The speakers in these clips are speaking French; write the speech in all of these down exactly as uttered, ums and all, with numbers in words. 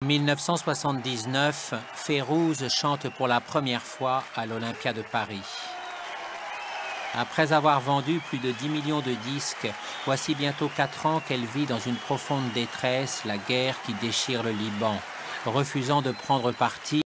mille neuf cent soixante-dix-neuf, Fayrouz chante pour la première fois à l'Olympia de Paris. Après avoir vendu plus de dix millions de disques, voici bientôt quatre ans qu'elle vit dans une profonde détresse, la guerre qui déchire le Liban, refusant de prendre parti.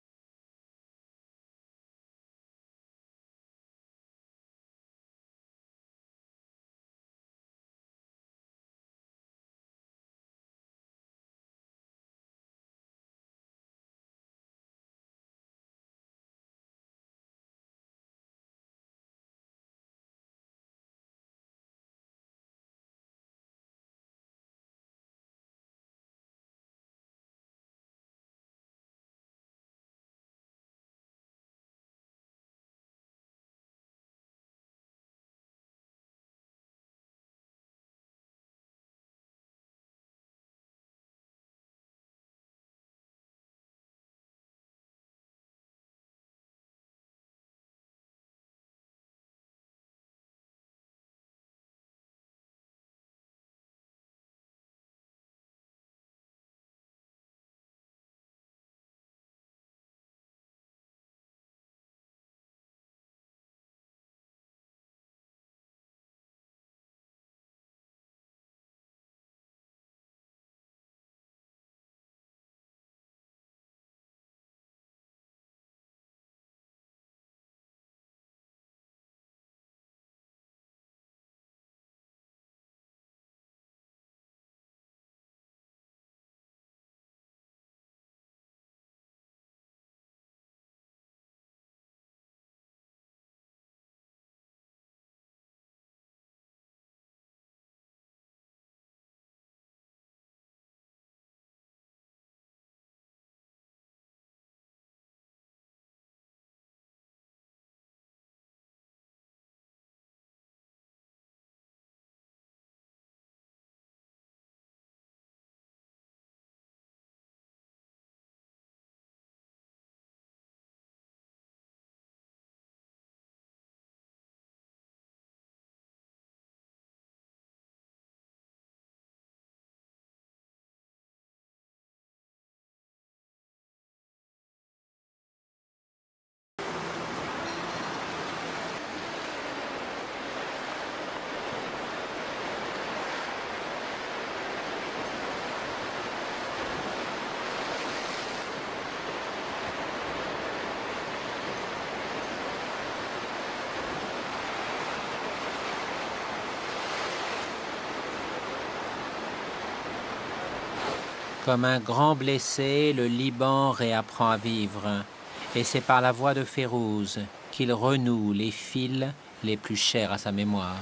Comme un grand blessé, le Liban réapprend à vivre. Et c'est par la voix de Fayrouz qu'il renoue les fils les plus chers à sa mémoire.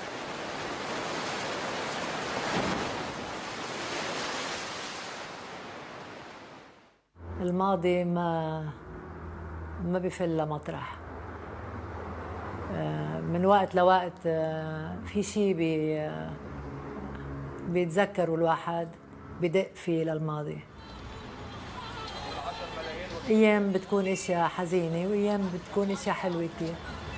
الماضي ما ما بفل مطرح من وقت لوقت في شيء بي بيتذكروا الواحد بدق فيه للماضي. ايام بتكون اشياء حزينه وايام بتكون اشياء حلوه كثير.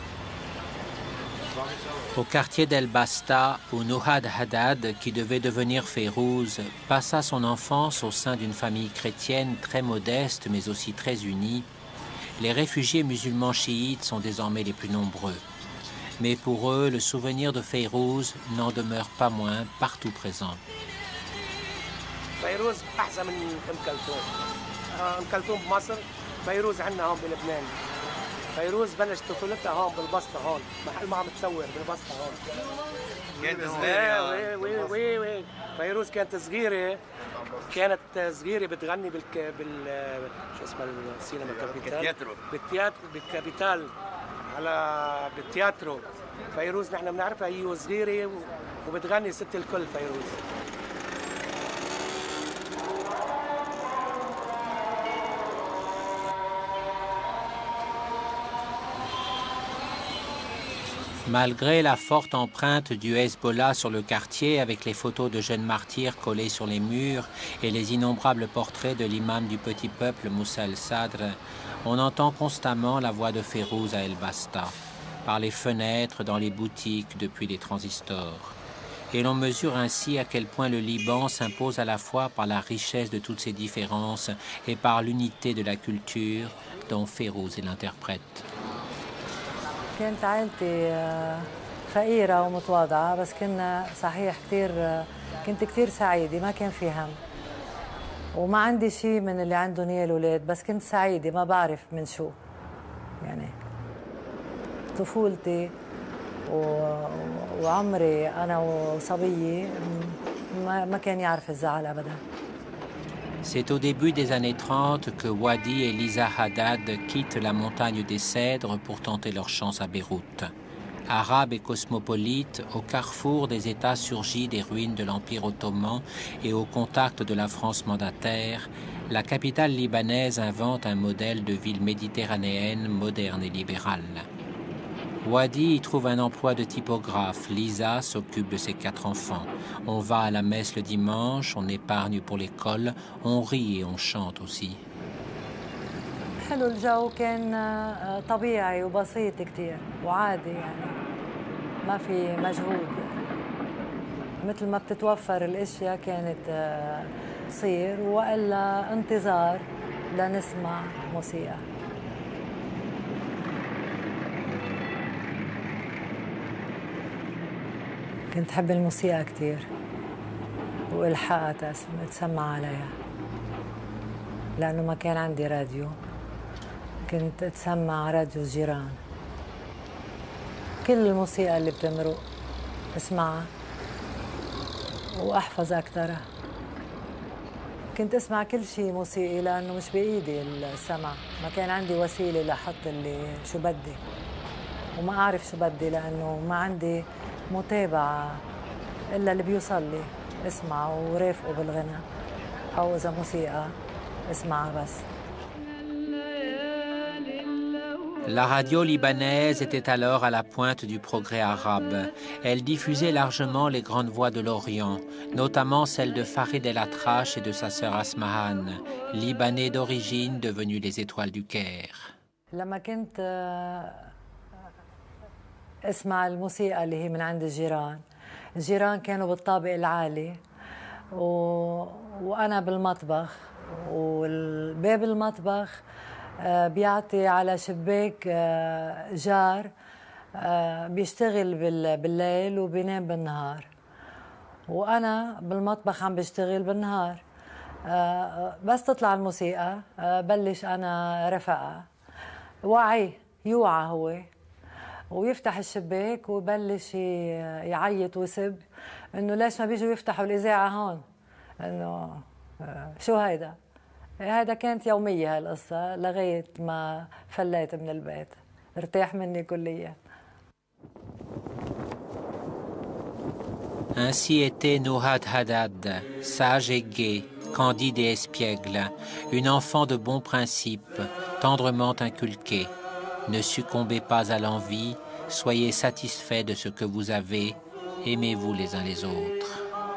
Au quartier d'El Basta, où Nouhad Haddad, qui devait devenir Fayrouz, passa son enfance au sein d'une famille chrétienne très modeste mais aussi très unie, les réfugiés musulmans chiites sont désormais les plus nombreux. Mais pour eux, le souvenir de Fayrouz n'en demeure pas moins partout présent. فيروز احسن من ام كلثوم. ام كلثوم بمصر، فيروز عندنا هون بلبنان. فيروز بلش طفولتها هون بالبسطه هون، محل ما عم تصور بالبسطه هون. كانت صغيره. وي وي وي فيروز كانت صغيره، كانت صغيره بتغني بالك بال شو اسمها السينما كابيتال. بالتياترو بالكابيتال على بالتياترو. فيروز نحن بنعرفها هي وصغيره وبتغني ست الكل فيروز. Malgré la forte empreinte du Hezbollah sur le quartier, avec les photos de jeunes martyrs collées sur les murs et les innombrables portraits de l'imam du petit peuple Moussa el-Sadr, on entend constamment la voix de Fayrouz à El Basta, par les fenêtres, dans les boutiques, depuis les transistors. Et l'on mesure ainsi à quel point le Liban s'impose à la fois par la richesse de toutes ses différences et par l'unité de la culture dont Fayrouz est l'interprète. كانت عائلتي فقيرة ومتواضعة بس كنا صحيح كتير كنت كتير سعيدة ما كان في هم وما عندي شيء من اللي عندهم اياه الأولاد بس كنت سعيدة ما بعرف من شو يعني طفولتي وعمري أنا وصبية ما كان يعرف الزعل أبدا. C'est au début des années trente que Wadi et Lisa Haddad quittent la montagne des Cèdres pour tenter leur chance à Beyrouth. Arabes et cosmopolites, au carrefour des États surgis des ruines de l'Empire ottoman et au contact de la France mandataire, la capitale libanaise invente un modèle de ville méditerranéenne moderne et libérale. Wadi y trouve un emploi de typographe. Lisa s'occupe de ses quatre enfants. On va à la messe le dimanche, on épargne pour l'école, on rit et on chante aussi. حلو الجو كان طبيعي وبسيط كتير وعادي يعني ما في مجهود مثل ما بتتوفر الاشياء كانت تصير والا انتظار لنسمع موسيقى. كنت أحب الموسيقى كتير والحقها تسمع عليها لأنه ما كان عندي راديو كنت أتسمع راديو الجيران كل الموسيقى اللي بتمرق اسمعها وأحفظ أكترها كنت أسمع كل شيء موسيقي لأنه مش بإيدي السمع ما كان عندي وسيلة لحط اللي شو بدي وما أعرف شو بدي لأنه ما عندي متابعة إلا اللي بيوصل لي اسمع ورافقه بالغنى أو إذا موسيقى اسمعها بس. La radio libanaise était alors à la pointe du progrès arabe. Elle diffusait largement les grandes voix de l'Orient, notamment celles de Farid El-Atrache et de sa sœur Asmahan, libanais d'origine devenus les étoiles du Caire. لما كنت اسمع الموسيقى اللي هي من عند الجيران، الجيران كانوا بالطابق العالي و... وأنا بالمطبخ والباب المطبخ بيعطي على شباك جار بيشتغل بالليل وبينام بالنهار وأنا بالمطبخ عم بشتغل بالنهار بس تطلع الموسيقى بلش أنا رفقها وعي يوعى هو ويفتح الشباك ويبلش يعيط ويسب إنه ليش ما بيجوا يفتحوا الإذاعة هون إنه شو هيدا هذا كانت يومية هالقصة لغاية ما فليت من البيت ارتاح مني كليا. Ainsi était Nouhad Haddad, sage et gaie, candide et espiègle, une enfant de bons principes, tendrement inculquée. Ne succombez pas à l'envie, soyez satisfaits de ce que vous avez, aimez-vous les uns les autres.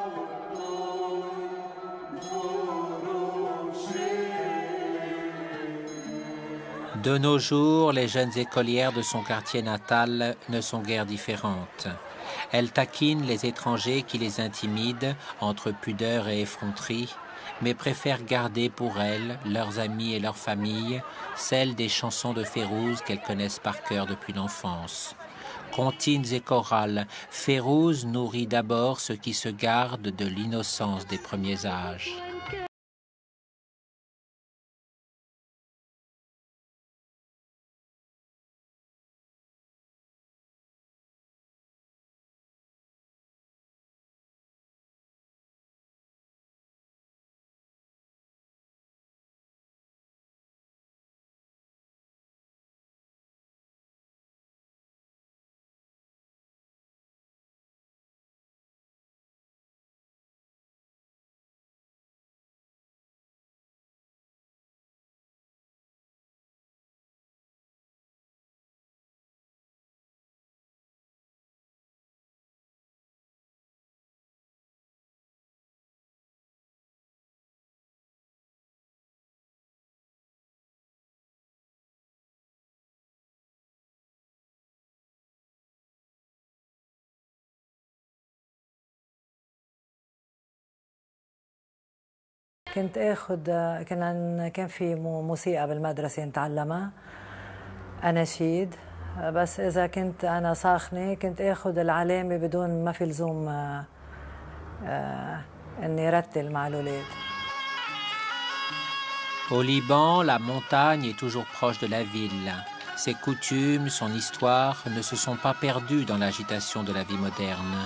De nos jours, les jeunes écolières de son quartier natal ne sont guère différentes. Elles taquinent les étrangers qui les intimident entre pudeur et effronterie, mais préfèrent garder pour elles, leurs amis et leurs familles, celles des chansons de Fayrouz qu'elles connaissent par cœur depuis l'enfance. Comptines et chorales, Fayrouz nourrit d'abord ceux qui se gardent de l'innocence des premiers âges. كنت اخذ كان كان في موسيقى بالمدرسه نتعلمها، اناشيد، بس اذا كنت انا ساخنه كنت اخذ العلامه بدون ما في لزوم آه آه اني رتل مع الاولاد. Au Liban, la montagne est toujours proche de la ville. Ses coutumes, son histoire ne se sont pas perdues dans l'agitation de la vie moderne.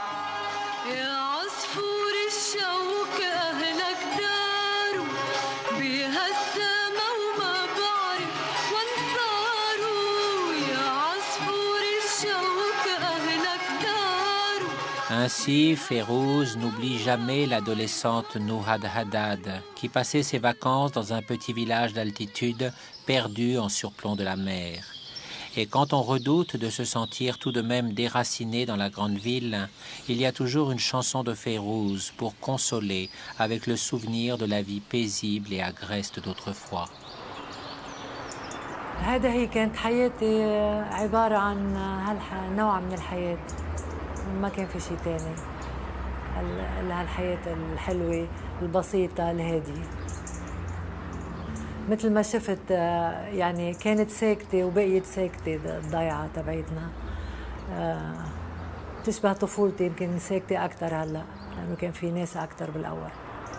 Ainsi, Férouz n'oublie jamais l'adolescente Nouhad Haddad, qui passait ses vacances dans un petit village d'altitude perdu en surplomb de la mer. Et quand on redoute de se sentir tout de même déraciné dans la grande ville, il y a toujours une chanson de Férouz pour consoler avec le souvenir de la vie paisible et agreste d'autrefois. هذا هي كانت حياتي عبارة عن هالنوع من الحياة، ما كان في شيء تاني، هالحياة الحلوة البسيطة الهادية. مثل ما شفت يعني كانت ساكتة وبقيت ساكتة الضيعة تبعتنا، تشبه طفولتي، يمكن ساكتة أكثر هلا لأنه كان في ناس أكثر بالأول.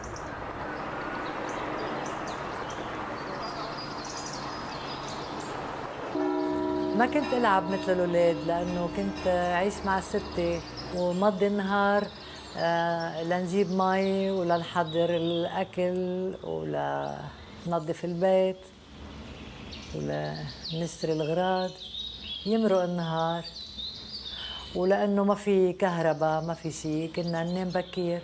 ما كنت ألعب مثل الأولاد لأنه كنت أعيش مع ستي ومضي النهار لنجيب مي ولنحضر الأكل ولننظف البيت ولنشتري الأغراض، يمرق النهار. ولأنه ما في كهرباء ما في شيء كنا ننام بكير.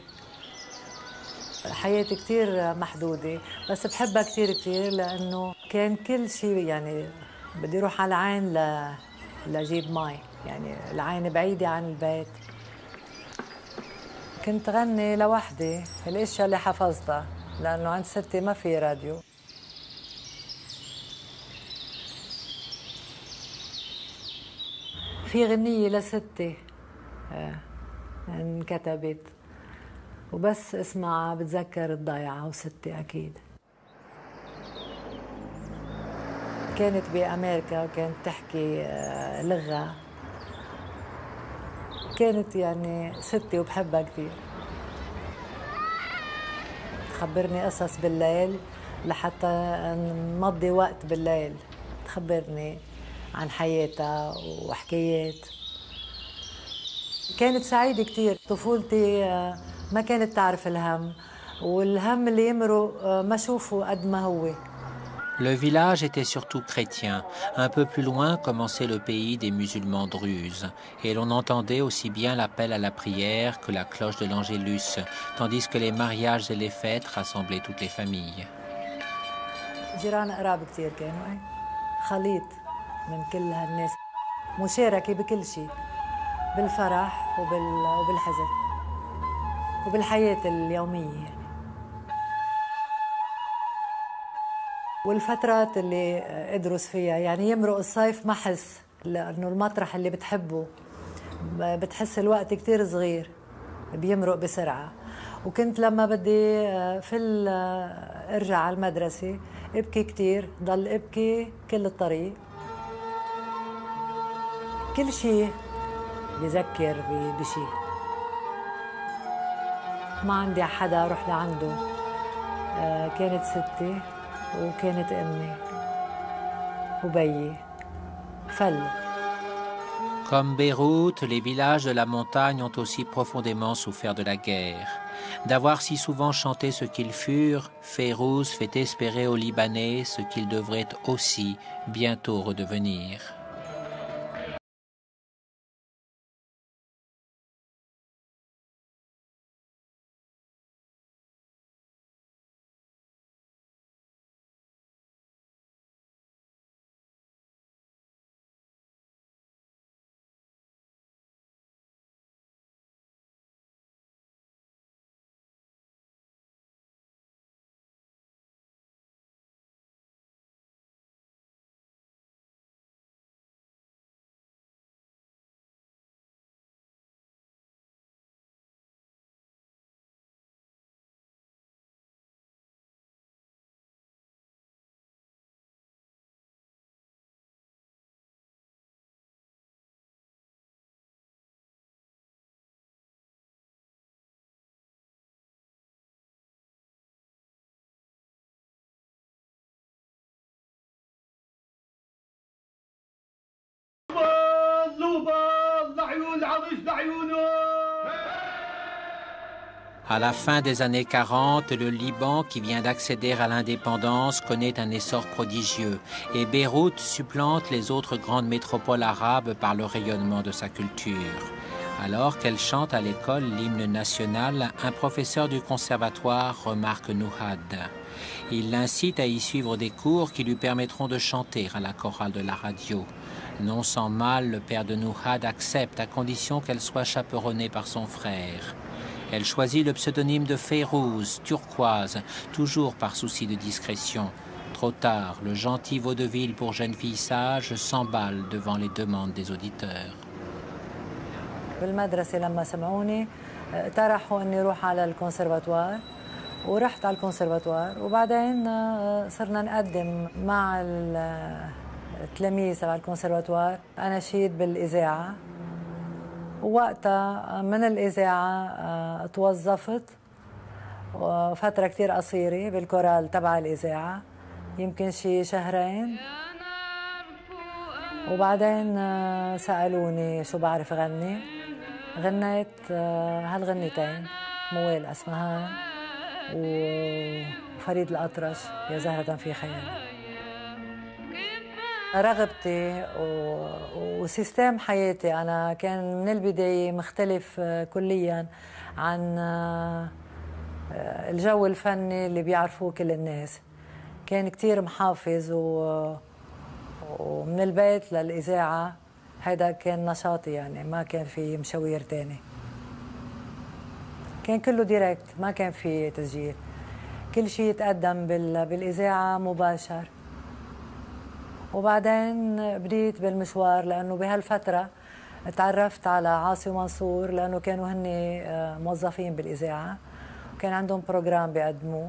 حياتي كتير محدودة بس بحبها كتير كتير لأنه كان كل شيء، يعني بدي اروح على العين ل... لاجيب مي، يعني العين بعيده عن البيت. كنت غني لوحدي الاشياء اللي حفظتها لانه عند ستي ما في راديو. في غنيه لستي انكتبت وبس اسمعها بتذكر الضيعه وستي اكيد. كانت بأمريكا وكانت تحكي لغة، كانت يعني ستي وبحبها كثير. تخبرني قصص بالليل لحتى نمضي وقت بالليل، تخبرني عن حياتها وحكايات. كانت سعيدة كثير. طفولتي ما كانت تعرف الهم، والهم اللي يمرق ما شوفه قد ما هو. Le village était surtout chrétien. Un peu plus loin commençait le pays des musulmans druzes, et l'on entendait aussi bien l'appel à la prière que la cloche de l'Angélus, tandis que les mariages et les fêtes rassemblaient toutes les familles. جيران قراب كثير كانوا، خليط من كل هالناس، مشاركة بكل شيء، بالفرح وبال وبالحزن وبالحياة اليومية يعني. والفترات اللي ادرس فيها يعني يمرق الصيف ما حس، لانه المطرح اللي بتحبه بتحس الوقت كتير صغير بيمرق بسرعه. وكنت لما بدي فل ارجع على المدرسه ابكي كتير، ضل ابكي كل الطريق. كل شيء بذكر بشيء. ما عندي حدا اروح لعنده، كانت ستي وكانت أمي وبيي فل. Comme Beyrouth, les villages de la montagne ont aussi profondément souffert de la guerre. D'avoir si souvent chanté ce qu'ils furent, Férouz fait espérer aux Libanais ce qu'ils devraient aussi bientôt redevenir. À la fin des années quarante, le Liban, qui vient d'accéder à l'indépendance, connaît un essor prodigieux et Beyrouth supplante les autres grandes métropoles arabes par le rayonnement de sa culture. Alors qu'elle chante à l'école l'hymne national, un professeur du conservatoire remarque Nouhad. Il l'incite à y suivre des cours qui lui permettront de chanter à la chorale de la radio. Non sans mal, le père de Nouhad accepte à condition qu'elle soit chaperonnée par son frère. Elle choisit le pseudonyme de Fayrouz, turquoise, toujours par souci de discrétion. Trop tard, le gentil vaudeville pour jeune fille sage s'emballe devant les demandes des auditeurs. بالمدرسة لما سمعوني اقترحوا اني اروح على الكونسرفاتوار ورحت على الكونسرفاتوار وبعدين صرنا نقدم مع التلاميذ تبع الكونسرفاتوار اناشيد بالاذاعه. ووقتها من الإذاعة توظفت فترة كتير قصيرة بالكورال تبع الإذاعة يمكن شي شهرين وبعدين سألوني شو بعرف غني غنيت هالغنيتين موال أسمهان وفريد الأطرش يا زهرة في خيالي. رغبتي وسيستم حياتي أنا كان من البداية مختلف كلياً عن الجو الفني اللي بيعرفوه كل الناس. كان كتير محافظ ومن البيت للإذاعة هيدا كان نشاطي يعني ما كان في مشاوير تاني. كان كله ديركت ما كان في تسجيل. كل شيء يتقدم بالإذاعة مباشر. وبعدين بديت بالمشوار لأنه بهالفترة تعرفت على عاصي ومنصور لأنه كانوا هن موظفين بالإذاعة وكان عندهم بروجرام بيقدموه.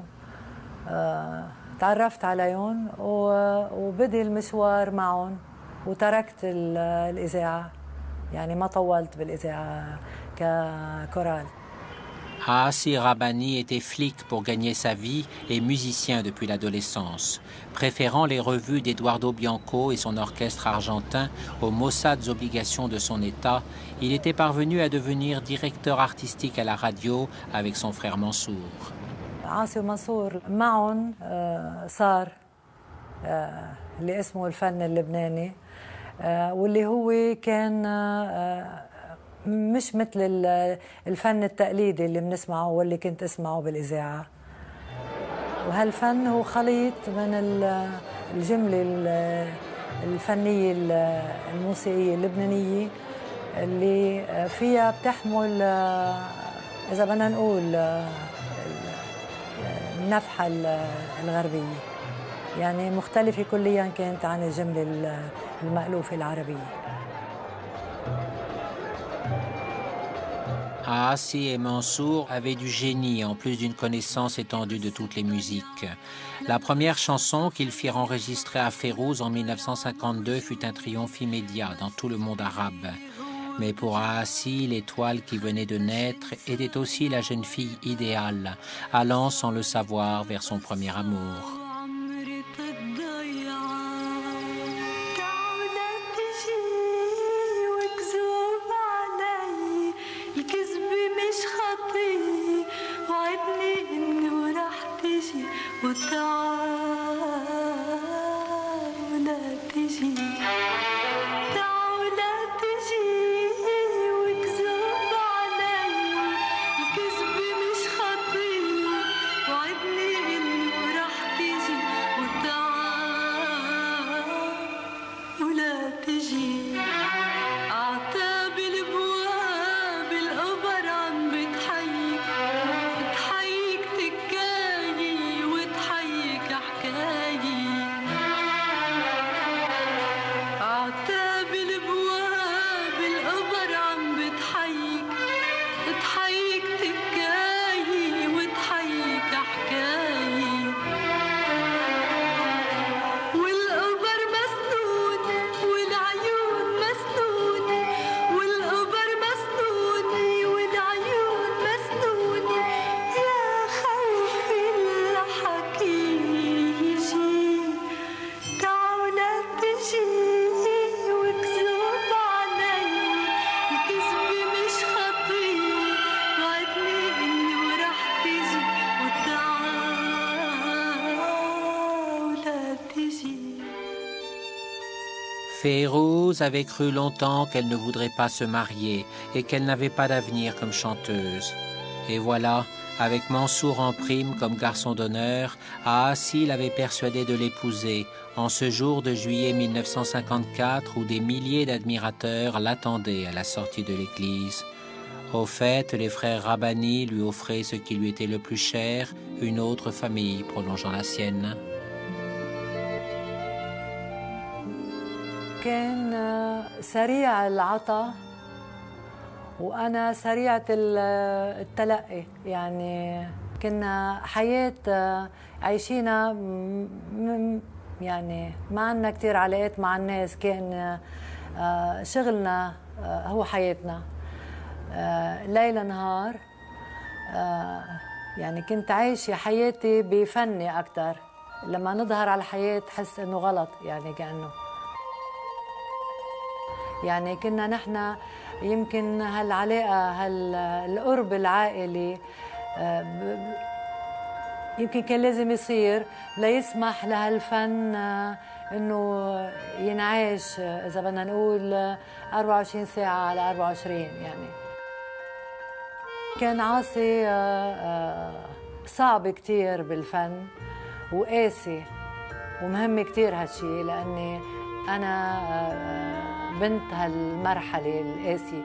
تعرفت عليهم وبدي المشوار معهم وتركت الإذاعة يعني ما طولت بالإذاعة ككورال. Aassi Rabbani était flic pour gagner sa vie et musicien depuis l'adolescence. Préférant les revues d'Eduardo Bianco et son orchestre argentin aux maussades obligations de son État, il était parvenu à devenir directeur artistique à la radio avec son frère Mansour. عاصي ومنصور معهم صار اللي اسمه الفن اللبناني واللي هو كان مش مثل الفن التقليدي اللي بنسمعه واللي كنت اسمعه بالإذاعة. وهالفن هو خليط من الجملة الفنية الموسيقية اللبنانية اللي فيها بتحمل إذا بدنا نقول النفحة الغربية يعني مختلفة كليا كانت عن الجملة المألوفة العربية. Aassi et Mansour avaient du génie en plus d'une connaissance étendue de toutes les musiques. La première chanson qu'ils firent enregistrer à Fayrouz en mille neuf cent cinquante-deux fut un triomphe immédiat dans tout le monde arabe. Mais pour Aassi, l'étoile qui venait de naître était aussi la jeune fille idéale, allant sans le savoir vers son premier amour. تحييك تكاي وتحييك Fayrouz avait cru longtemps qu'elle ne voudrait pas se marier et qu'elle n'avait pas d'avenir comme chanteuse. Et voilà, avec Mansour en prime comme garçon d'honneur, Aassi l'avait persuadée de l'épouser en ce jour de juillet mille neuf cent cinquante-quatre où des milliers d'admirateurs l'attendaient à la sortie de l'église. Au fait, les frères Rabbani lui offraient ce qui lui était le plus cher, une autre famille prolongeant la sienne. كان سريع العطاء وأنا سريعة التلقي، يعني كنا حياة عايشينا يعني ما عندنا كتير علاقات مع الناس، كان شغلنا هو حياتنا ليل نهار، يعني كنت عايشة حياتي بفني أكتر. لما نظهر على الحياة تحس إنه غلط، يعني كأنه يعني كنا نحن يمكن هالعلاقة هالقرب العائلي يمكن كان لازم يصير ليسمح لهالفن إنه ينعاش، إذا بدنا نقول أربعة وعشرين ساعة على أربعة وعشرين. يعني كان عاصي صعب كتير بالفن وقاسي ومهم كتير هالشي، لأني أنا بنت هالمرحلة القاسية.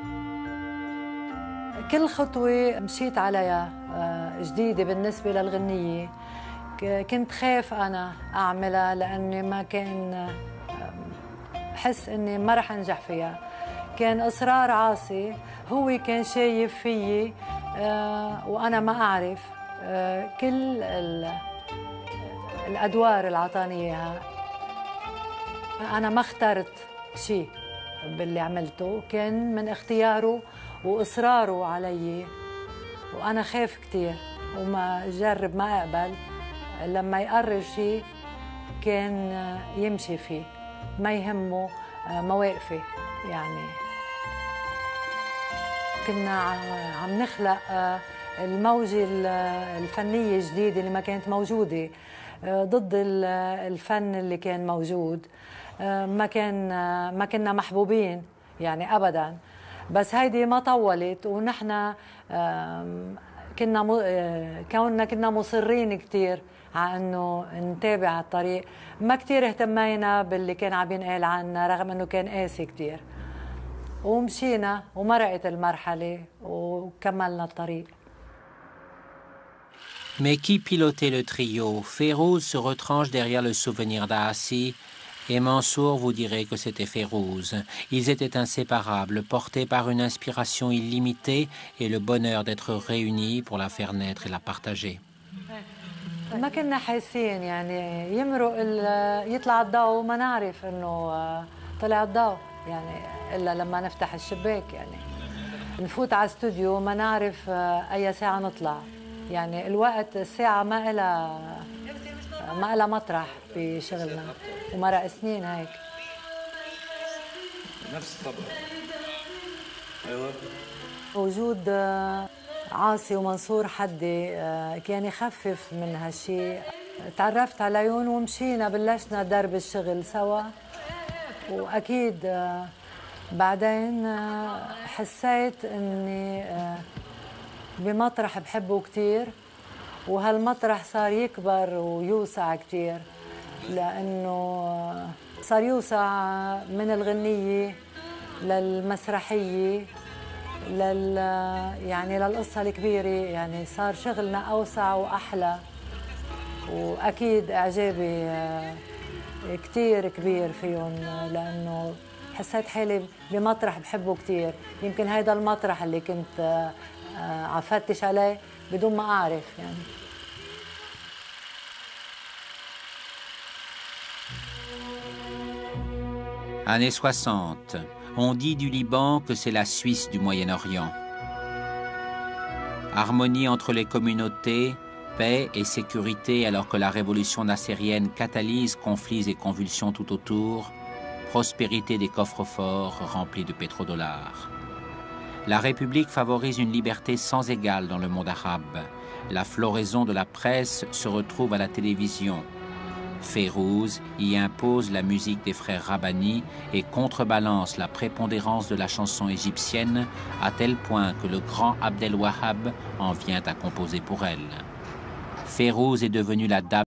كل خطوة مشيت عليها جديدة بالنسبة للغنية كنت خايف أنا أعملها، لأني ما كان حس أني ما رح أنجح فيها. كان إصرار عاصي، هو كان شايف فيي وأنا ما أعرف كل الأدوار اللي عطاني إياها. أنا ما اخترت شيء باللي عملته، كان من اختياره وإصراره علي، وأنا خاف كتير وما جرب ما أقبل. لما يقرر شيء كان يمشي فيه، ما يهمه مواقفي. يعني كنا عم نخلق الموجة الفنية الجديدة اللي ما كانت موجودة ضد الفن اللي كان موجود. ما كان ما كنا محبوبين يعني أبداً، بس هيدي ما طولت، ونحن كنا كوننا كنا مصرين كتير على انه نتابع الطريق. ما كتير اهتمينا باللي كان عم ينقال عنا رغم انه كان قاسي كتير، ومشينا ومرقت المرحلة وكملنا الطريق. Mais qui pilotait le trio? Fayrouz se retranche derrière le souvenir d'Aassi et Mansour vous dirait que c'était Fayrouz. Ils étaient inséparables, portés par une inspiration illimitée et le bonheur d'être réunis pour la faire naître et la partager. ما كنا حاسين يعني يمرق يطلع الضوء وما نعرف انه طلع الضوء، يعني الا لما نفتح الشباك. يعني نفوت على استوديو ما نعرف اي ساعة نطلع، يعني الوقت الساعة ما إلها ما إلها مطرح بشغلنا، ومرق سنين هيك. نفس الطبع. ايوه. وجود عاصي ومنصور حدي كان يخفف من هالشيء. تعرفت عليهم ومشينا بلشنا درب الشغل سوا، واكيد بعدين حسيت اني بمطرح بحبه كتير، وهالمطرح صار يكبر ويوسع كتير، لأنه صار يوسع من الغنية للمسرحية لل يعني للقصة الكبيرة. يعني صار شغلنا أوسع وأحلى، وأكيد إعجابي كتير كبير فيهم، لأنه حسيت حالي بمطرح بحبه كتير. يمكن هيدا المطرح اللي كنت عفتش عليه بدون ما أعرف. يعني Années soixante. On dit du Liban que c'est la Suisse du Moyen-Orient. Harmonie entre les communautés, paix et sécurité alors que la révolution nassérienne catalyse conflits et convulsions tout autour, prospérité des coffres-forts remplis de pétrodollars. La République favorise une liberté sans égale dans le monde arabe. La floraison de la presse se retrouve à la télévision. Fayrouz y impose la musique des frères Rabbani et contrebalance la prépondérance de la chanson égyptienne à tel point que le grand Abdel Wahab en vient à composer pour elle. Fayrouz est devenue la dame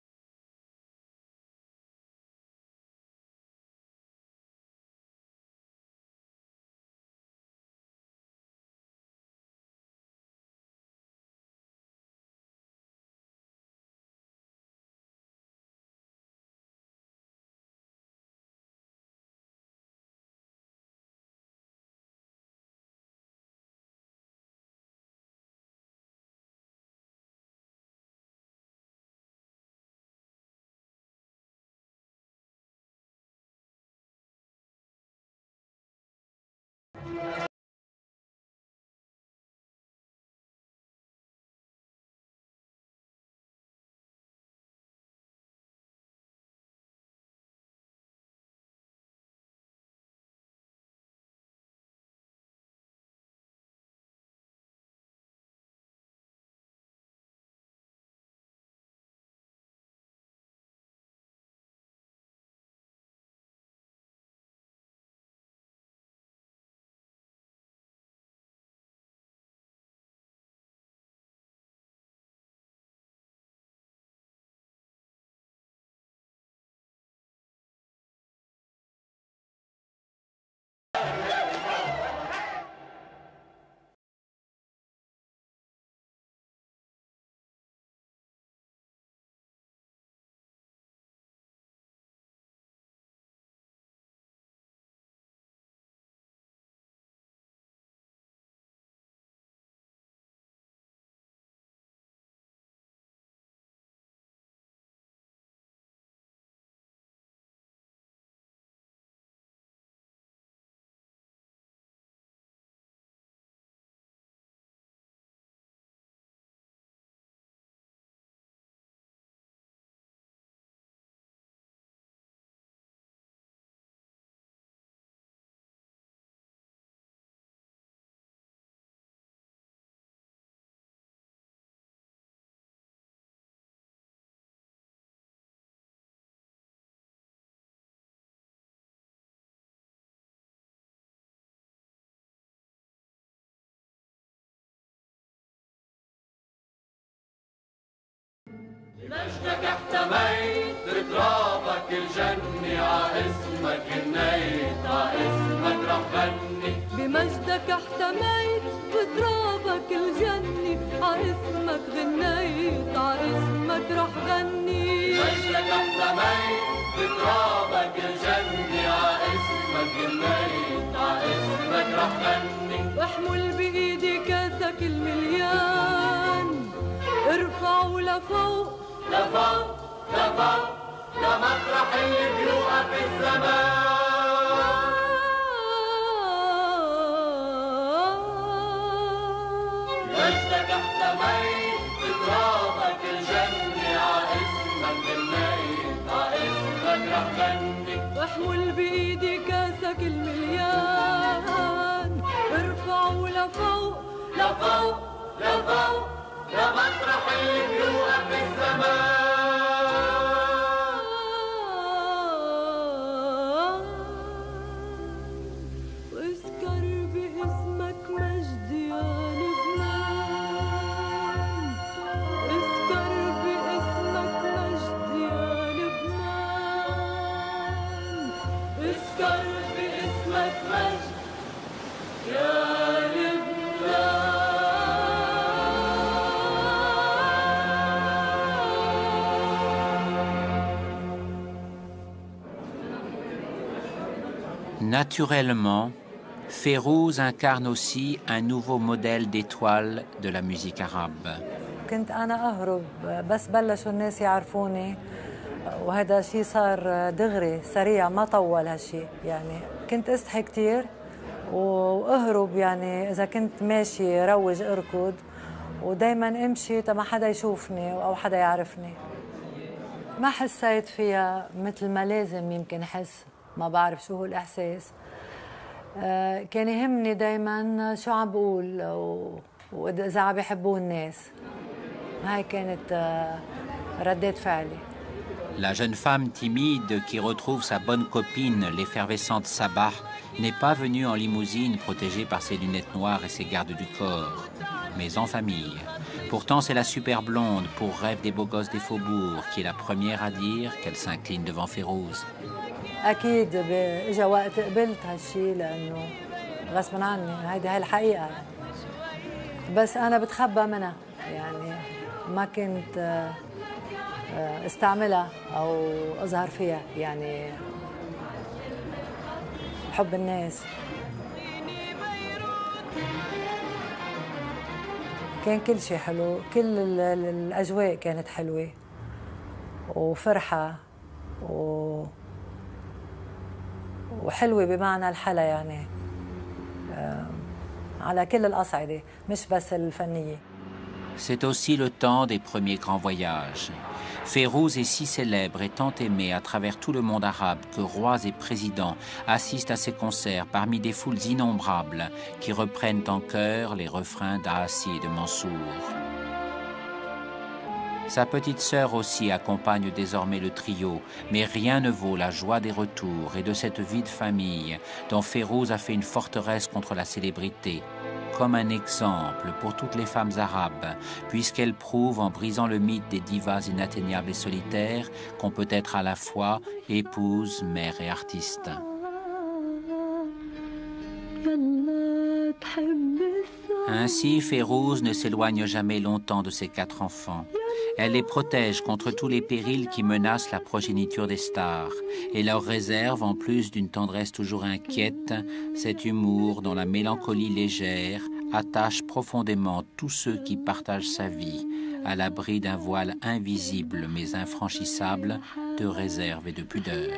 بمجدك احتميت بترابك الجني ع اسمك غنيت ع اسمك رح غني بمجدك احتميت بترابك الجني ع اسمك غنيت ع اسمك رح غني بمجدك احتميت بترابك الجني ع اسمك غنيت ع اسمك رح غني واحمل بايدي كاسك المليان ارفعوا لفوق لفوق لفوق لمطرح اللي بيوقف الزمان مجدك احتميت بترابك الجني ع اسمك غنيت ع اسمك رح غني واحمل بايدي كاسك المليان ارفعوا لفوق لفوق لفوق لمطرح اللي بيوقف الزمان واسكر باسمك مجد يا لبنان اسكر باسمك مجد يا لبنان اسكر باسمك مجد يا لبنان Naturellement, Fayrouz incarne aussi un nouveau modèle d'étoile de la musique arabe. كنت أنا أهرب بس بلشوا الناس يعرفوني وهذا شيء صار دغري سريع ما طول هالشيء يعني كنت أستحي كتير وأهرب يعني إذا كنت ماشي روج أركض ودايما أمشي تما حدا يشوفني أو حدا يعرفني ما حسيت فيها مثل ما لازم يمكن أحس ما بعرف شو هو الإحساس آه كان يهمني دايما شو عم بقول وإذا عم بيحبوه الناس هاي كانت آه ردات فعلي La jeune femme timide qui retrouve sa bonne copine, l'effervescente Sabah, n'est pas venue en limousine protégée par ses lunettes noires et ses gardes du corps, mais en famille. Pourtant, c'est la super blonde pour rêve des beaux gosses des faubourgs qui est la première à dire qu'elle s'incline devant Férouz. أكيد إجا وقت قبلت هالشيء لأنه غصباً عني هيدي هاي الحقيقة بس أنا بتخبى منها يعني ما كنت استعملها أو أظهر فيها يعني حب الناس كان كل شيء حلو كل الأجواء كانت حلوة وفرحة و وحلوة بمعنى الحلا يعني على كل الأصعدة مش بس الفنية. C'est aussi le temps des premiers grands voyages. Férouz est si célèbre et tant aimé à travers tout le monde arabe que rois et présidents assistent à ses concerts parmi des foules innombrables qui reprennent en chœur les refrains d'Aassi et de Mansour. Sa petite sœur aussi accompagne désormais le trio, mais rien ne vaut la joie des retours et de cette vie de famille dont Férouz a fait une forteresse contre la célébrité, comme un exemple pour toutes les femmes arabes, puisqu'elle prouve en brisant le mythe des divas inatteignables et solitaires qu'on peut être à la fois épouse, mère et artiste. Ainsi, Férouz ne s'éloigne jamais longtemps de ses quatre enfants. Elle les protège contre tous les périls qui menacent la progéniture des stars et leur réserve, en plus d'une tendresse toujours inquiète, cet humour dont la mélancolie légère attache profondément tous ceux qui partagent sa vie à l'abri d'un voile invisible mais infranchissable de réserve et de pudeur.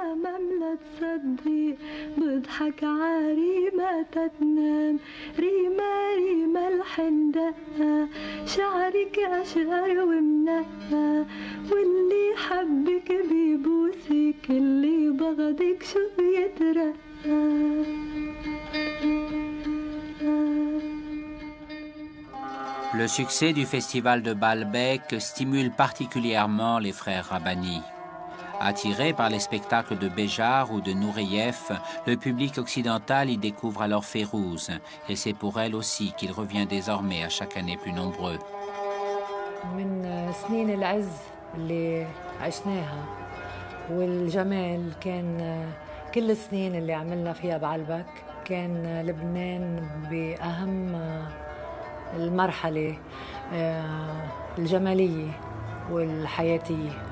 تصدي بضحك عريمة تتنام ريمة ريمة الحندقة شعرك أشقر ومنقى واللي حبك بيبوسك اللي بغضك شو بيترقى. Le succès du festival de Baalbek stimule particulièrement les frères Rabbani. Attiré par les spectacles de Béjar ou de Nureyev, le public occidental y découvre alors Férouz, et c'est pour elle aussi qu'il revient désormais à chaque année plus nombreux. من سنين العز اللي عشناها والجمال كان كل السنين اللي عملنا فيها بعلبك كان لبنان بأهم المرحلة الجمالية والحياتية.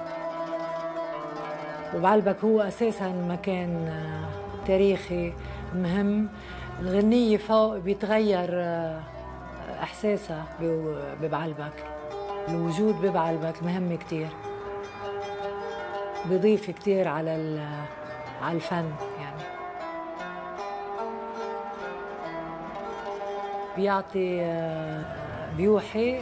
وبعلبك هو أساساً مكان تاريخي مهم. الغنية فوق بيتغير إحساسها ببعلبك. الوجود ببعلبك مهم كتير. بيضيف كتير على على الفن يعني. بيعطي بيوحي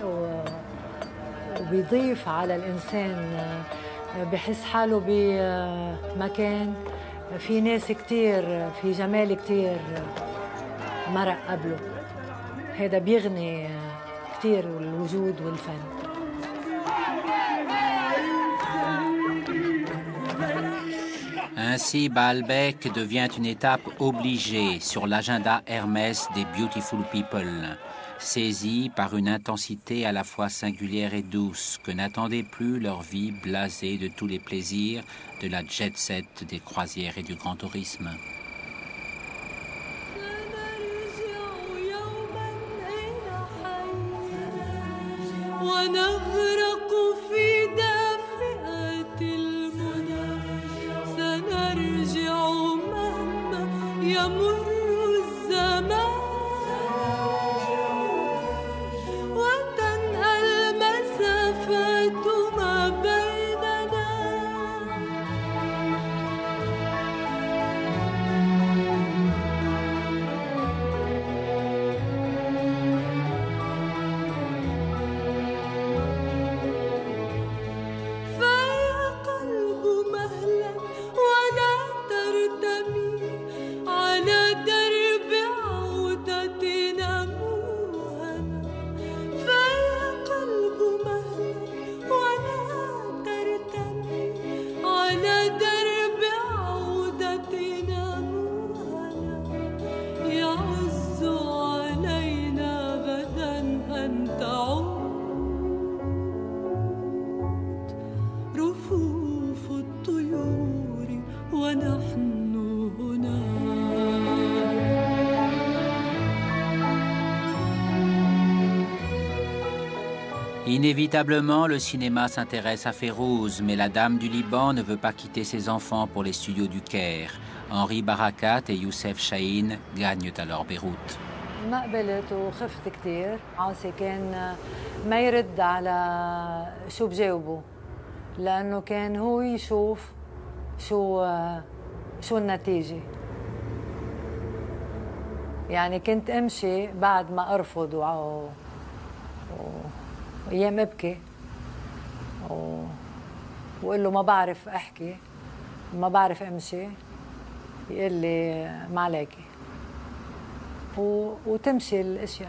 وبيضيف على الإنسان بحس حاله بمكان في ناس كتير في جمال كتير مرق قبله. هذا بيغني كتير الوجود والفن. Ainsi, Baalbek devient une étape obligée sur l'agenda Hermès des Beautiful People, saisis par une intensité à la fois singulière et douce que n'attendait plus leur vie blasée de tous les plaisirs de la jet-set des croisières et du grand tourisme. Inévitablement, le cinéma s'intéresse à Férouz, mais la dame du Liban ne veut pas quitter ses enfants pour les studios du Caire. Henri Barakat et Youssef Chahine gagnent alors Beyrouth. ما قبلت وخفت كثير، عاصي كان ما يرد على شو بجاوبه، لأنه كان هو يشوف شو شو النتيجة. يعني كنت أمشي بعد ما أرفض و وأيام أبكي و... وأقول له ما بعرف أحكي، ما بعرف أمشي، يقول لي ما عليكي و... وتمشي الأشياء،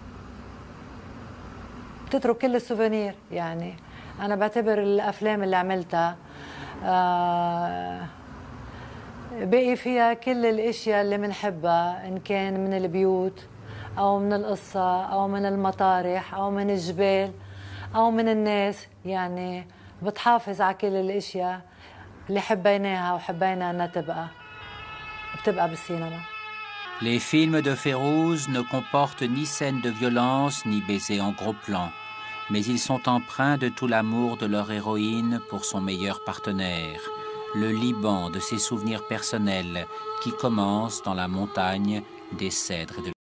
بتترك كل السوفينير. يعني أنا بعتبر الأفلام اللي عملتها آه... بقي فيها كل الأشياء اللي بنحبها، إن كان من البيوت أو من القصة أو من المطارح أو من الجبال أو من الناس. يعني بتحافظ على كل الأشياء اللي حبيناها وحبينا أنها تبقى بتبقى بالسينما. Les films de Férouz ne comportent ni scènes de violence ni baisers en gros plan, mais ils sont empreints de tout l'amour de leur héroïne pour son meilleur partenaire, le Liban de ses souvenirs personnels qui commencent dans la montagne des cèdres de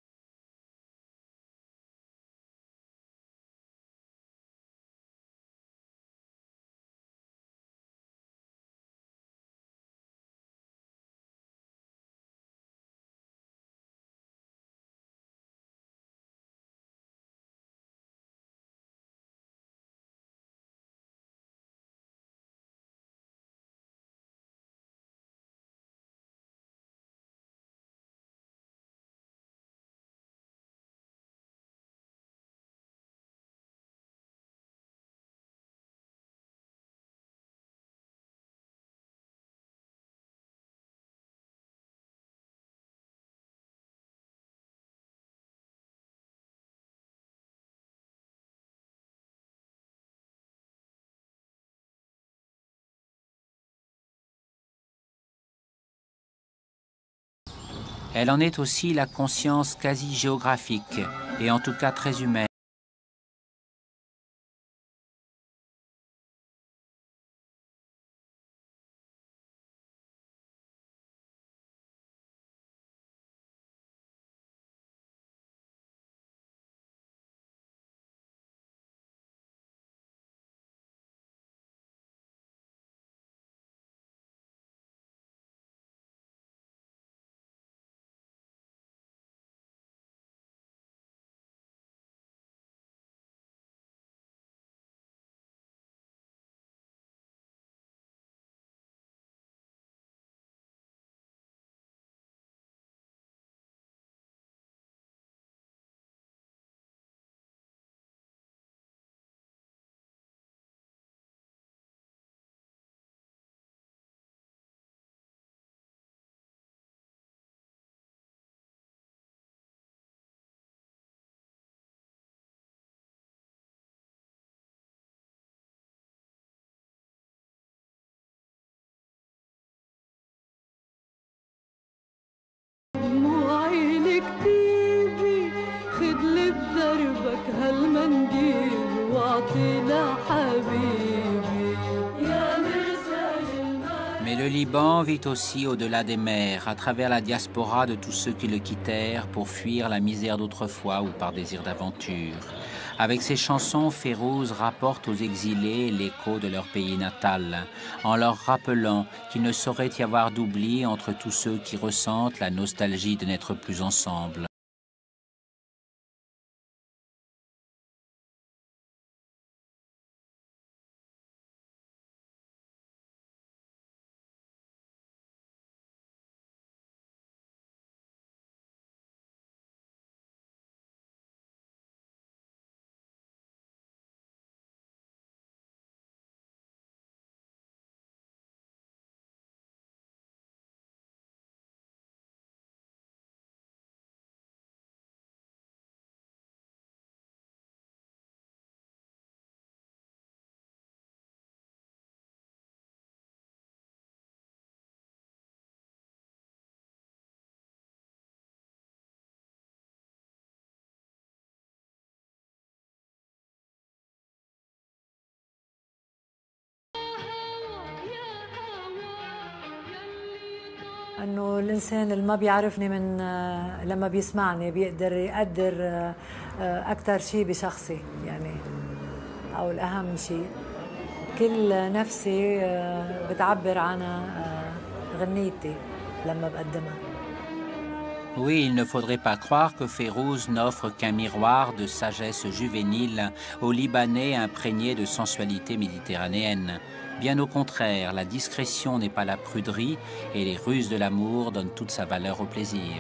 Elle en est aussi la conscience quasi géographique et en tout cas très humaine. Mais le Liban vit aussi au-delà des mers, à travers la diaspora de tous ceux qui le quittèrent pour fuir la misère d'autrefois ou par désir d'aventure. Avec ses chansons, Férouz rapporte aux exilés l'écho de leur pays natal, en leur rappelant qu'il ne saurait y avoir d'oubli entre tous ceux qui ressentent la nostalgie de n'être plus ensemble. انه الانسان اللي ما بيعرفني من لما بيسمعني بيقدر يقدر اكثر شيء بشخصي يعني، او الاهم شيء كل نفسي بتعبر عنها غنيتي لما بقدمها. Oui, il ne faudrait pas croire que Férouz n'offre qu'un miroir de sagesse juvénile aux Libanais imprégnés de sensualité méditerranéenne. Bien au contraire, la discrétion n'est pas la pruderie et les ruses de l'amour donnent toute sa valeur au plaisir.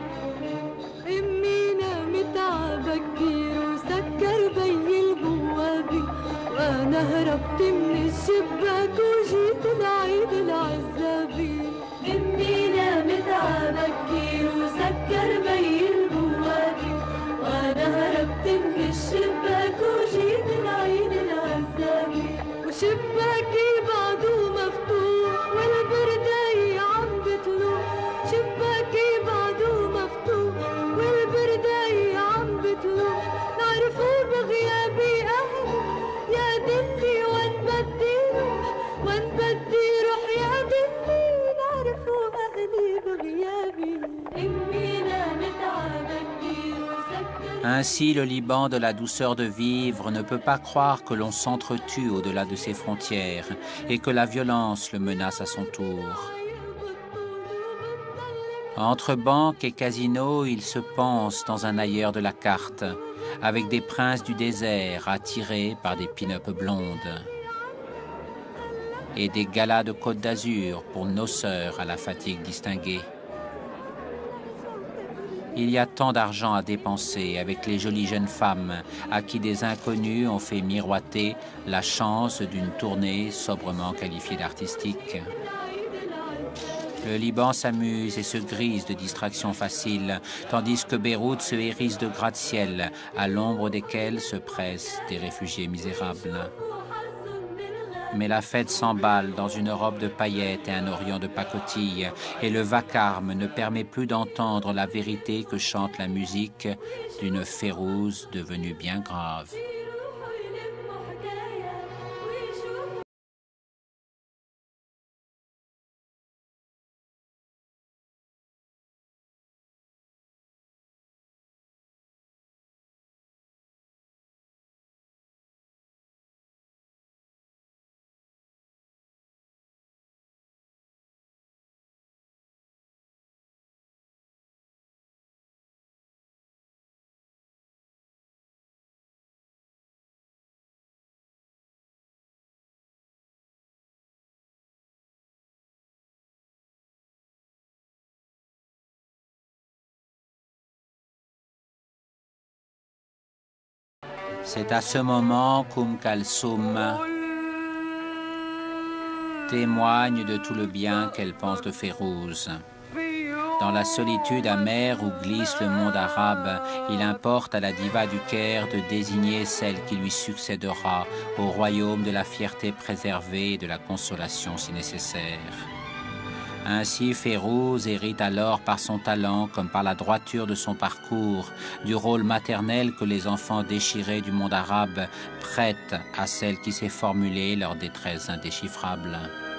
شباكي بعده مفتوح والبرداية عم بتلوح، شباكي بعده مفتوح والبرداية عم بتلوح، نعرفوا بغيابي أهلي يا دلي وين بدي روح، وين بدي روح يا دلي، نعرفوا أهلي بغيابي، أمي نامت عبكي وسكت. Ainsi, le Liban de la douceur de vivre ne peut pas croire que l'on s'entretue au-delà de ses frontières et que la violence le menace à son tour. Entre banques et casinos, il se pense dans un ailleurs de la carte, avec des princes du désert attirés par des pin-up blondes et des galas de Côte d'Azur pour nos sœurs à la fatigue distinguée. Il y a tant d'argent à dépenser avec les jolies jeunes femmes à qui des inconnus ont fait miroiter la chance d'une tournée sobrement qualifiée d'artistique. Le Liban s'amuse et se grise de distractions faciles, tandis que Beyrouth se hérisse de gratte-ciel à l'ombre desquels se pressent des réfugiés misérables. Mais la fête s'emballe dans une robe de paillettes et un orient de pacotille, et le vacarme ne permet plus d'entendre la vérité que chante la musique d'une Férouz devenue bien grave. C'est à ce moment qu'Oum Kalsoum témoigne de tout le bien qu'elle pense de Férouz. Dans la solitude amère où glisse le monde arabe, il importe à la diva du Caire de désigner celle qui lui succédera au royaume de la fierté préservée et de la consolation si nécessaire. Ainsi, Férouz hérite alors par son talent comme par la droiture de son parcours du rôle maternel que les enfants déchirés du monde arabe prêtent à celle qui s'est formulée leur détresse indéchiffrable.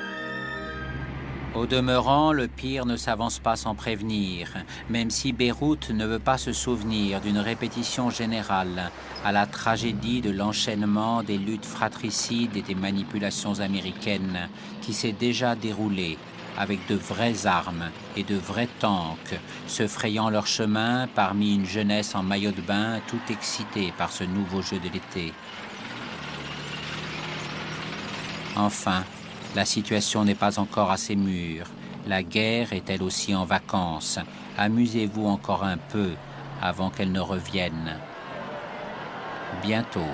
Au demeurant, le pire ne s'avance pas sans prévenir, même si Beyrouth ne veut pas se souvenir d'une répétition générale à la tragédie de l'enchaînement des luttes fratricides et des manipulations américaines qui s'est déjà déroulée avec de vraies armes et de vrais tanks, se frayant leur chemin parmi une jeunesse en maillot de bain tout excitée par ce nouveau jeu de l'été. Enfin, la situation n'est pas encore assez mûre. La guerre est elle aussi en vacances. Amusez-vous encore un peu avant qu'elle ne revienne. Bientôt.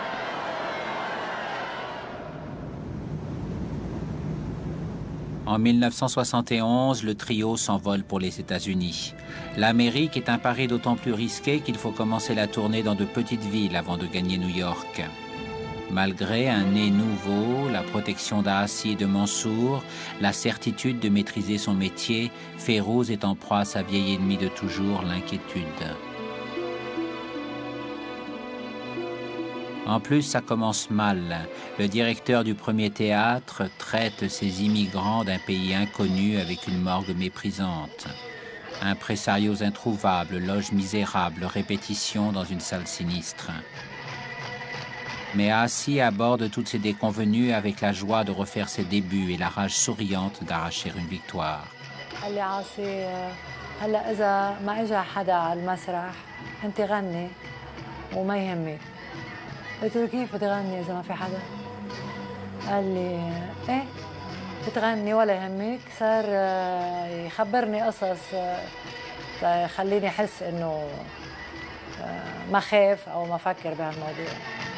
En mille neuf cent soixante et onze, le trio s'envole pour les États-Unis. L'Amérique est un pari d'autant plus risqué qu'il faut commencer la tournée dans de petites villes avant de gagner New York. Malgré un nez nouveau, la protection d'Aassi et de Mansour, la certitude de maîtriser son métier, Férouz est en proie à sa vieille ennemie de toujours, l'inquiétude. En plus, ça commence mal. Le directeur du premier théâtre traite ces immigrants d'un pays inconnu avec une morgue méprisante. Impresarios introuvables, loges misérables, répétitions dans une salle sinistre. Mais assis aborde toutes ces déconvenues avec la joie de refaire ses débuts et la rage souriante d'arracher une victoire. قال لي عاصي هلا إذا ما إجا حدا على المسرح أنت غني وما يهمك. قلت له كيف بتغني إذا ما في حدا؟ قال لي إيه بتغني ولا يهمك. صار يخبرني قصص خليني أحس إنه ما خاف أو ما فكر بهالموضوع.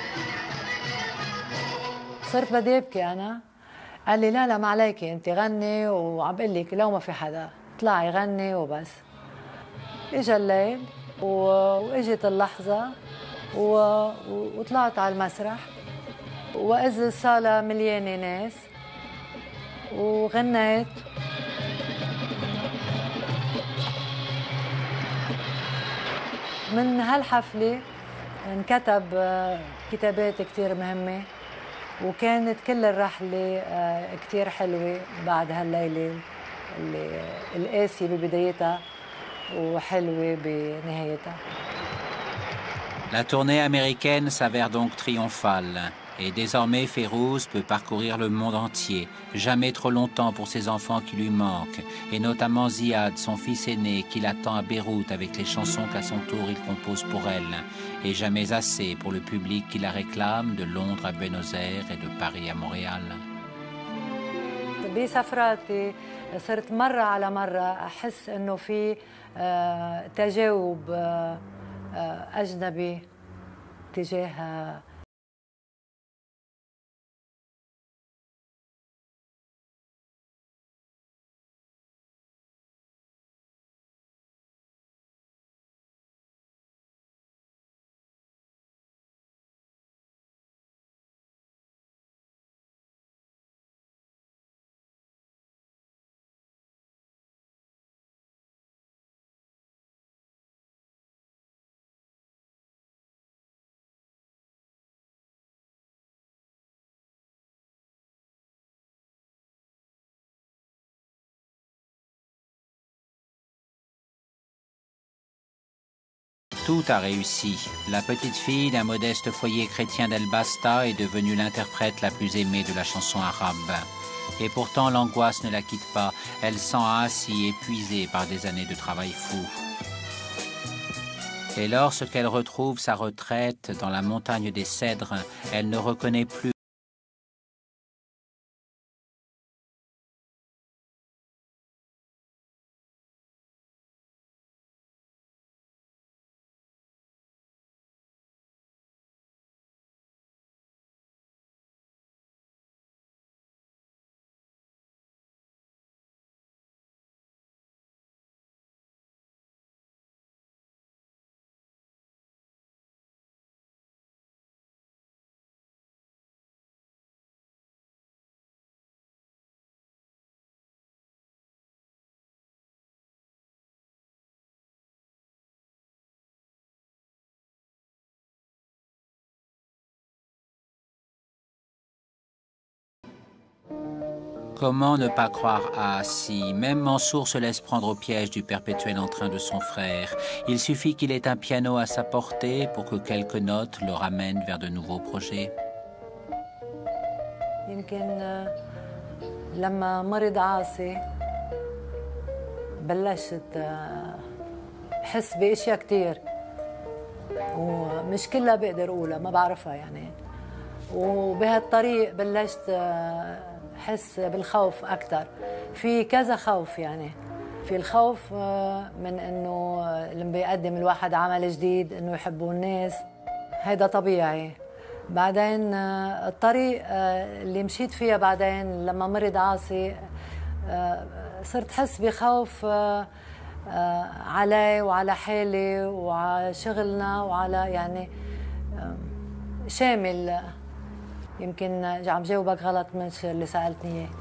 صرت بدي أبكي أنا. قال لي لا لا ما عليكي انت غني وعم بقول لك لو ما في حدا طلعي غني وبس. اجى الليل واجت اللحظه و... وطلعت على المسرح واذ الصاله مليانه ناس وغنيت. من هالحفله انكتب كتابات كتير مهمه وكانت كل الرحلة كتير حلوة بعد هالليلة اللي القاسية ببدايتها وحلوة بنهايتها. La tournée américaine s'avère donc triomphale et désormais Fayrouz peut parcourir le monde entier, jamais trop longtemps pour ses enfants qui lui manquent, et notamment Ziad, son fils aîné, qui l'attend à Beyrouth avec les chansons qu'à son tour il compose pour elle, et jamais assez pour le public qui la réclame de Londres à Buenos Aires et de Paris à Montréal. بسفراتي صرت مرة على مرة أحس إنه في تجاوب أجنبي تجاه Tout a réussi. La petite fille d'un modeste foyer chrétien d'El Basta est devenue l'interprète la plus aimée de la chanson arabe. Et pourtant, l'angoisse ne la quitte pas. Elle sent assis, épuisée par des années de travail fou. Et lorsqu'elle retrouve sa retraite dans la montagne des Cèdres, elle ne reconnaît plus Comment ne pas croire à si même Mansour se laisse prendre au piège du perpétuel entrain de son frère. Il suffit qu'il ait un piano à sa portée pour que quelques notes le ramènent vers de nouveaux projets. يمكن لما مرض عاصي بلشت أحس بأشياء كتير ومش كلها بقدر أقولها ما بعرفها يعني. وبهالطريق بلشت أحس بالخوف أكثر. في كذا خوف يعني. في الخوف من إنه لما بيقدم الواحد عمل جديد إنه يحبوا الناس، هيدا طبيعي. بعدين الطريق اللي مشيت فيها بعدين لما مرض عاصي صرت أحس بخوف علي وعلى حالي وعلى شغلنا وعلى يعني شامل. يمكن عم جاوبك غلط مش اللي سألتني إياه.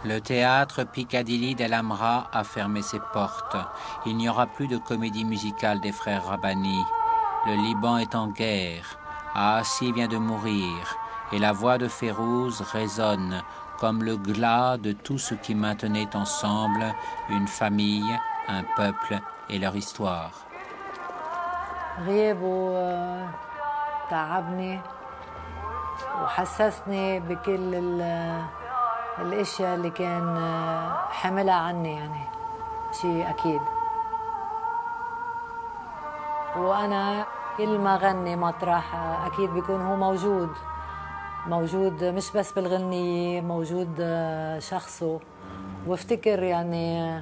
Le théâtre Piccadilly d'El Hamra a fermé ses portes. Il n'y aura plus de comédie musicale des frères Rabbani. Le Liban est en guerre. Aassi vient de mourir. Et la voix de Fayrouz résonne comme le glas de tout ce qui maintenait ensemble une famille, un peuple et leur histoire. غيابه تعبني وحسسني بكل الاشياء اللي كان حملها عني، يعني شيء اكيد. وانا كل ما غني مطرح اكيد بيكون هو موجود موجود مش بس بالغنية، موجود شخصه. وافتكر يعني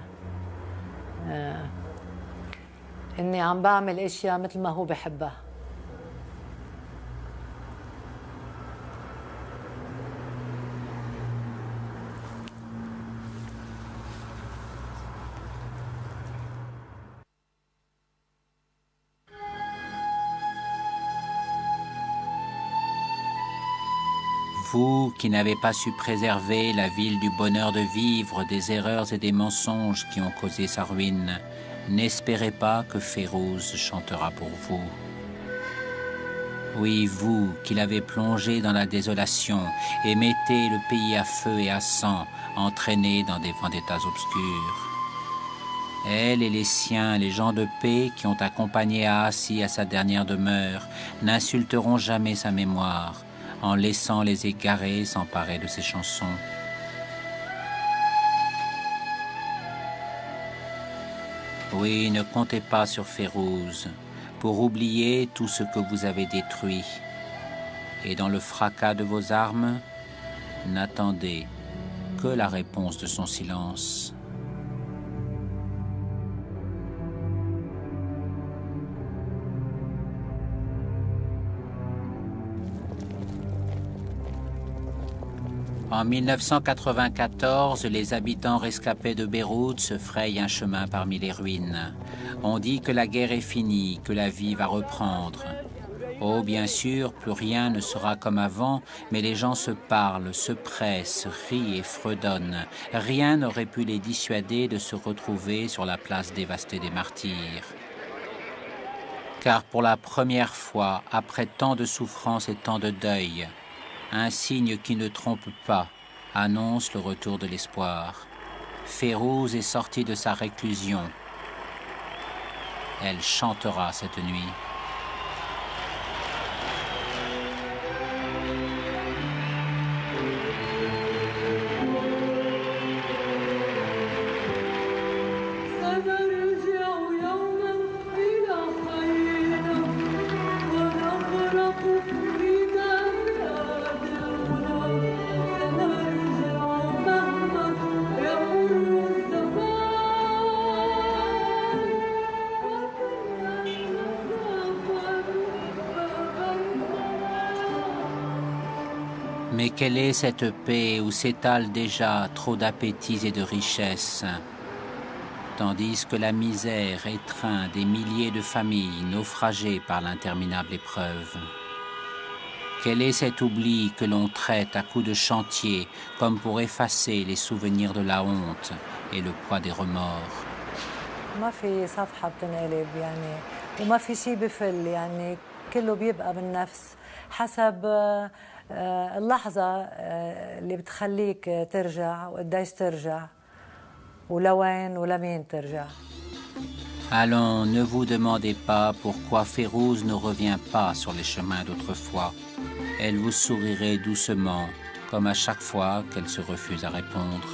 اني عم بعمل اشياء مثل ما هو بحبها. Vous qui n'avez pas su préserver la ville du bonheur de vivre des erreurs et des mensonges qui ont causé sa ruine, n'espérez pas que Fayrouz chantera pour vous. Oui, vous qui l'avez plongé dans la désolation et mettez le pays à feu et à sang, entraîné dans des vendettas obscures. Elle et les siens, les gens de paix qui ont accompagné Aassi à sa dernière demeure, n'insulteront jamais sa mémoire, en laissant les égarés s'emparer de ses chansons. Oui, ne comptez pas sur Fayrouz pour oublier tout ce que vous avez détruit. Et dans le fracas de vos armes, n'attendez que la réponse de son silence. En mille neuf cent quatre-vingt-quatorze, les habitants rescapés de Beyrouth se frayent un chemin parmi les ruines. On dit que la guerre est finie, que la vie va reprendre. Oh, bien sûr, plus rien ne sera comme avant, mais les gens se parlent, se pressent, rient et fredonnent. Rien n'aurait pu les dissuader de se retrouver sur la place dévastée des martyrs. Car pour la première fois, après tant de souffrances et tant de deuil, un signe qui ne trompe pas annonce le retour de l'espoir. Fayrouz est sortie de sa réclusion. Elle chantera cette nuit. Mais quelle est cette paix où s'étalent déjà trop d'appétits et de richesses, tandis que la misère étreint des milliers de familles naufragées par l'interminable épreuve? Quel est cet oubli que l'on traite à coups de chantier comme pour effacer les souvenirs de la honte et le poids des remords? ما في صفحة بتنقلب يعني وما في شيء بفل يعني كله بيبقى بالنفس حسب اللحظة اللي بتخليك ترجع وقديش ترجع ولوين ولمين ترجع. Allons, ne vous demandez pas pourquoi Fayrouz ne revient pas sur les chemins d'autrefois. Elle vous sourirait doucement, comme à chaque fois qu'elle se refuse à répondre.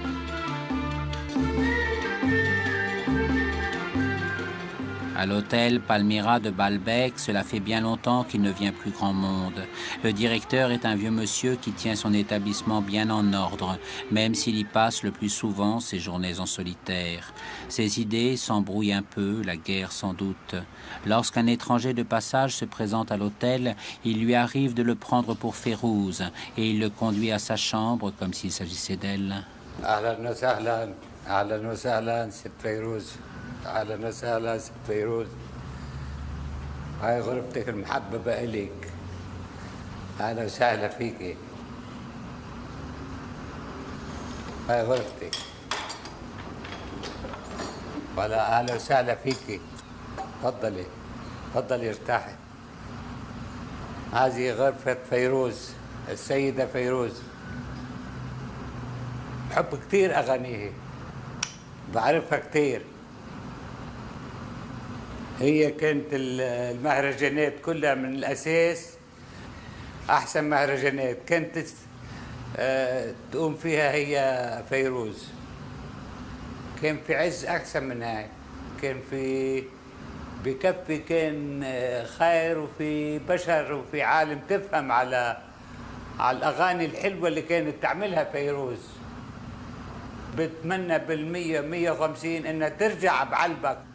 À l'hôtel Palmyra de Baalbek, cela fait bien longtemps qu'il ne vient plus grand monde. Le directeur est un vieux monsieur qui tient son établissement bien en ordre, même s'il y passe le plus souvent ses journées en solitaire. Ses idées s'embrouillent un peu, la guerre sans doute. Lorsqu'un étranger de passage se présente à l'hôtel, il lui arrive de le prendre pour Fayrouz et il le conduit à sa chambre comme s'il s'agissait d'elle. أهلا وسهلا أهلا وسهلا ست فيروز أهلا وسهلا ست فيروز هاي غرفتك المحببة إليك أهلا وسهلا فيكي هاي غرفتي. ولا اهلا وسهلا فيكي. تفضلي تفضلي ارتاحي. هذه غرفة فيروز، السيدة فيروز. بحب كثير اغانيها، بعرفها كثير. هي كانت المهرجانات كلها من الاساس احسن مهرجانات كانت تقوم فيها هي فيروز. كان في عز احسن من هاي، كان في بكفي، كان خير، وفي بشر، وفي عالم تفهم على على الاغاني الحلوه اللي كانت تعملها فيروز. بتمنى بالمية مية وخمسين انها ترجع بعلبك.